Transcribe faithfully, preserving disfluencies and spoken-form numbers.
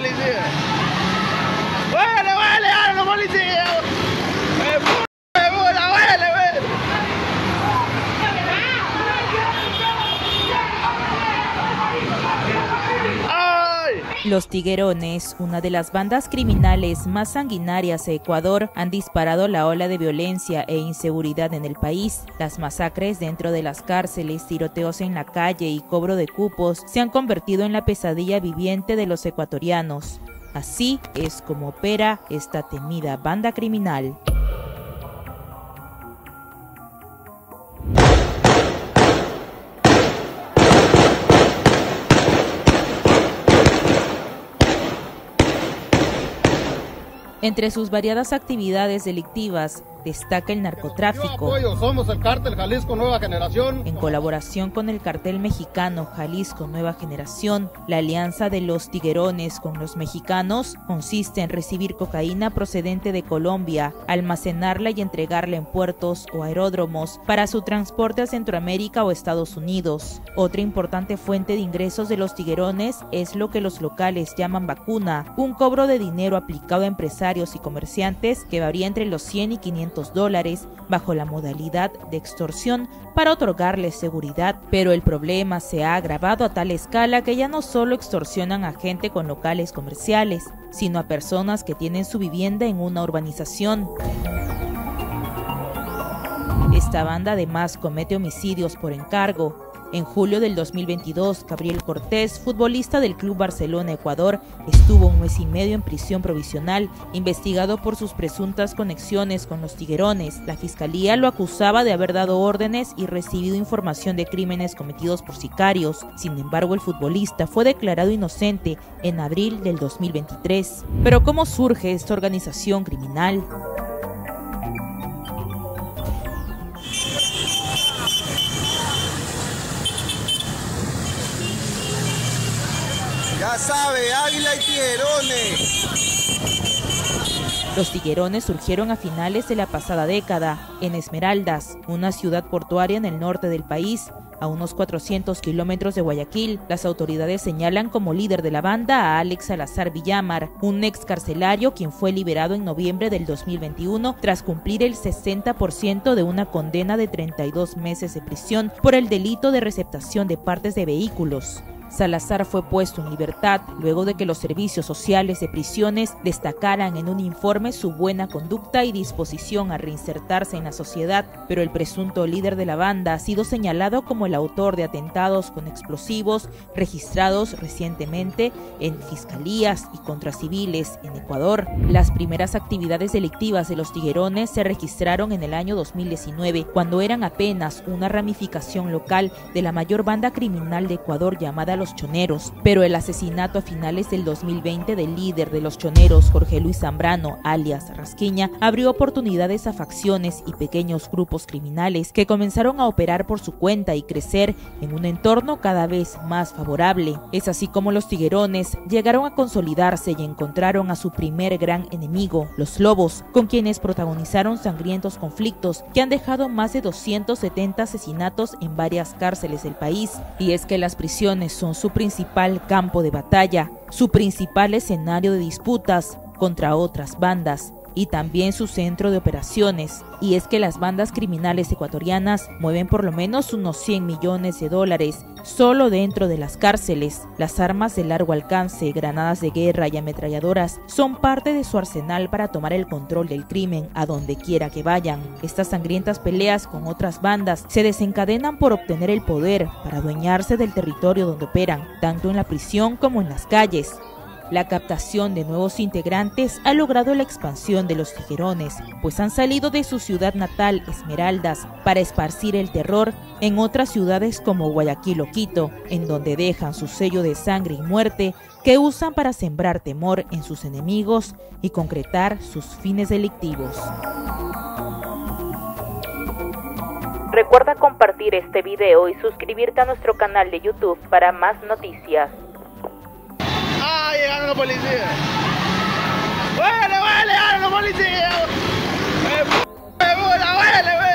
policía! ¡Huele, huele! ¡Ahora los policías! ¡Eh, puta, puta, huele, huele! Los Tiguerones, una de las bandas criminales más sanguinarias de Ecuador, han disparado la ola de violencia e inseguridad en el país. Las masacres dentro de las cárceles, tiroteos en la calle y cobro de cupos se han convertido en la pesadilla viviente de los ecuatorianos. Así es como opera esta temida banda criminal. Entre sus variadas actividades delictivas destaca el narcotráfico. Apoyo, somos el cártel Jalisco Nueva Generación. En colaboración con el cartel mexicano Jalisco Nueva Generación, la alianza de los Tiguerones con los mexicanos consiste en recibir cocaína procedente de Colombia, almacenarla y entregarla en puertos o aeródromos para su transporte a Centroamérica o Estados Unidos. Otra importante fuente de ingresos de los Tiguerones es lo que los locales llaman vacuna, un cobro de dinero aplicado a empresarios y comerciantes que varía entre los cien y quinientos dólares bajo la modalidad de extorsión para otorgarles seguridad, pero el problema se ha agravado a tal escala que ya no solo extorsionan a gente con locales comerciales, sino a personas que tienen su vivienda en una urbanización. Esta banda además comete homicidios por encargo. En julio del dos mil veintidós, Gabriel Cortés, futbolista del Club Barcelona Ecuador, estuvo un mes y medio en prisión provisional, investigado por sus presuntas conexiones con los Tiguerones. La fiscalía lo acusaba de haber dado órdenes y recibido información de crímenes cometidos por sicarios. Sin embargo, el futbolista fue declarado inocente en abril del dos mil veintitrés. Pero ¿cómo surge esta organización criminal? Ya sabe, Águila y Tiguerones. Los Tiguerones surgieron a finales de la pasada década, en Esmeraldas, una ciudad portuaria en el norte del país, a unos cuatrocientos kilómetros de Guayaquil. Las autoridades señalan como líder de la banda a Alex Salazar Villamar, un ex carcelario quien fue liberado en noviembre del dos mil veintiuno tras cumplir el sesenta por ciento de una condena de treinta y dos meses de prisión por el delito de receptación de partes de vehículos. Salazar fue puesto en libertad luego de que los servicios sociales de prisiones destacaran en un informe su buena conducta y disposición a reinsertarse en la sociedad, pero el presunto líder de la banda ha sido señalado como el autor de atentados con explosivos registrados recientemente en fiscalías y contra civiles en Ecuador. Las primeras actividades delictivas de los Tiguerones se registraron en el año dos mil diecinueve, cuando eran apenas una ramificación local de la mayor banda criminal de Ecuador llamada Los Choneros, pero el asesinato a finales del dos mil veinte del líder de los Choneros, Jorge Luis Zambrano, alias Rasquiña, abrió oportunidades a facciones y pequeños grupos criminales que comenzaron a operar por su cuenta y crecer en un entorno cada vez más favorable. Es así como los Tiguerones llegaron a consolidarse y encontraron a su primer gran enemigo, los Lobos, con quienes protagonizaron sangrientos conflictos que han dejado más de doscientos setenta asesinatos en varias cárceles del país. Y es que las prisiones son su principal campo de batalla, su principal escenario de disputas contra otras bandas y también su centro de operaciones. Y es que las bandas criminales ecuatorianas mueven por lo menos unos cien millones de dólares solo dentro de las cárceles. Las armas de largo alcance, granadas de guerra y ametralladoras son parte de su arsenal para tomar el control del crimen a donde quiera que vayan. Estas sangrientas peleas con otras bandas se desencadenan por obtener el poder para adueñarse del territorio donde operan, tanto en la prisión como en las calles. La captación de nuevos integrantes ha logrado la expansión de los Tiguerones, pues han salido de su ciudad natal, Esmeraldas, para esparcir el terror en otras ciudades como Guayaquil o Quito, en donde dejan su sello de sangre y muerte que usan para sembrar temor en sus enemigos y concretar sus fines delictivos. Recuerda compartir este video y suscribirte a nuestro canal de YouTube para más noticias. ¡Ah, llegaron los policías! ¡Huele, huele! ¡Llegaron los policías! ¡Eh, p***! ¡Huele, huele!